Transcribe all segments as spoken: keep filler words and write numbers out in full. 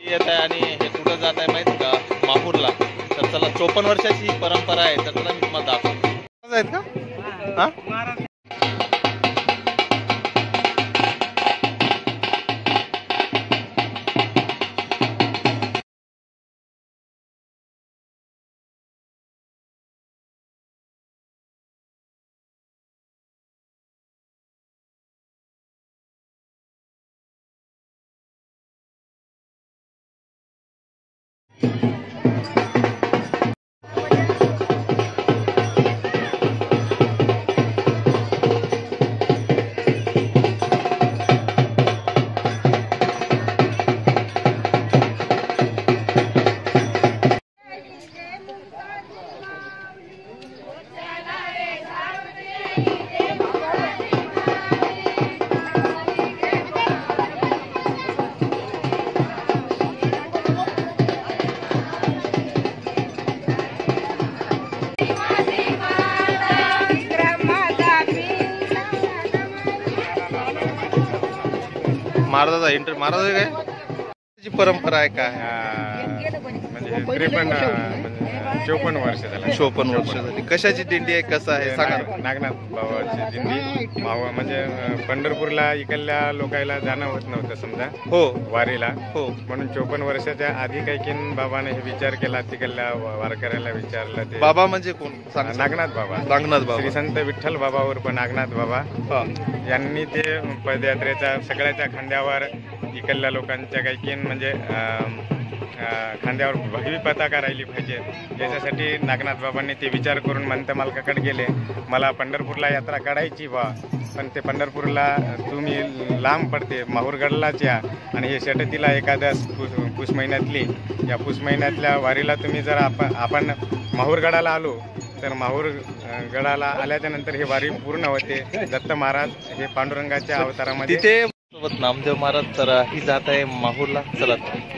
येत आहे आणि हे कुठं जात आहे माहिती का, माहूरला. तर चला चोपन्न वर्षाची ही परंपरा आहे, तर चला मी तुम्हाला दाखवतो. आहेत का हा महाराजाचा इंटर महाराज काय परंपरा आहे काय? म्हणजे त्रेपन्न म्हणजे चोपन्न वर्ष झाली. चोपन्न वर्ष झाली. कशाची दिंडी आहे, कसं आहे सांगा. नागनाथ बाबाची दिंडी. मावा म्हणजे पंढरपूरला इकडल्या लोकायला जाणं होत नव्हतं समजा, हो वारीला. हो म्हणून चोपन्न वर्षाच्या आधी काही की बाबाने हे विचार केला, तिकडल्या वारकऱ्याला विचारलं. ते बाबा म्हणजे कोण? नागनाथ बाबा. नागनाथ बाबा, श्री संत विठ्ठल बाबा उर्फ नागनाथ बाबा यांनी ते पदयात्रेचा सगळ्याच्या खांद्यावर इकडल्या लोकांच्या काही की म्हणजे खांद्यावर भगवी पताका राहिली पाहिजे, याच्यासाठी नागनाथ बाबांनी ते विचार करून मंत मालकाकडे गेले. मला पंढरपूरला यात्रा काढायची बा, पण ते पंढरपूरला तुम्ही लांब पडते, माहूरगडलाच या. आणि हे षटतीला एकादश पुष महिन्यातली, या पुष महिन्यातल्या वारीला तुम्ही जर आपण आपण माहूरगडाला आलो तर माहूर गडाला आल्याच्या नंतर हे वारी पूर्ण होते. दत्त महाराज हे पांडुरंगाच्या अवतारामध्ये तिथे सोबत नामदेव महाराज तर ही जात आहे माहूरला. चला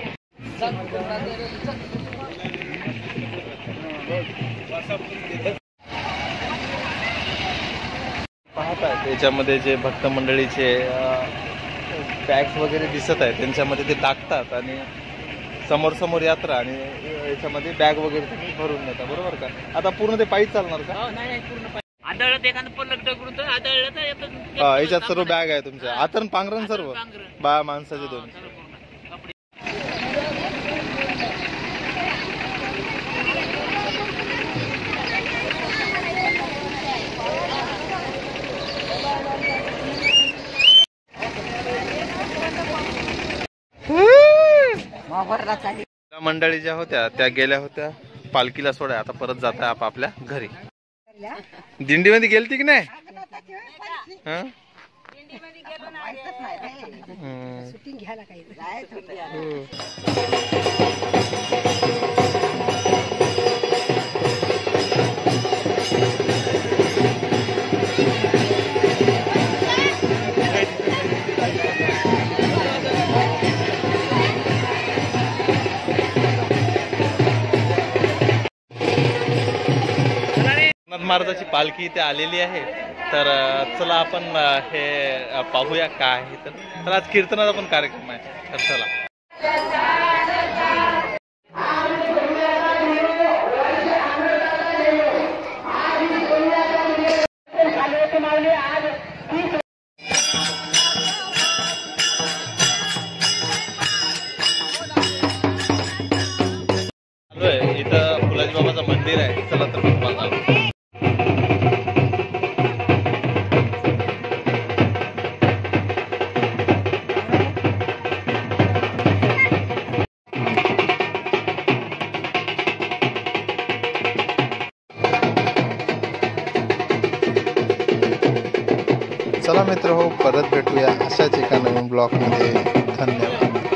पाहताय त्याच्यामध्ये जे भक्त मंडळीचे बॅग्स वगैरे दिसत आहे, त्यांच्यामध्ये ते टाकतात आणि समोर समोर यात्रा आणि याच्यामध्ये बॅग वगैरे तुम्ही भरून नेता, बरोबर का? आता पूर्ण ते पायी चालणार का? याच्यात सर्व बॅग आहे तुमच्या, आतरण पांघरण सर्व बा माणसाचे दोन. मंडळी ज्या होत्या त्या गेल्या होत्या पालखीला सोडा, आता परत जात आहे आपापल्या घरी. दिंडीमध्ये गेलती की नाही? महाराजाची पालखी इथे आलेली आहे. तर चला आपण हे पाहूया काय आहे. तर आज कीर्तनाचा पण कार्यक्रम आहे, तर चला. इथं फुलाजी बाबाचं मंदिर आहे, चला तर तुम्हाला चला मित्र हो, परत भेटूया अशाच एका नवीन ब्लॉगमध्ये. धन्यवाद.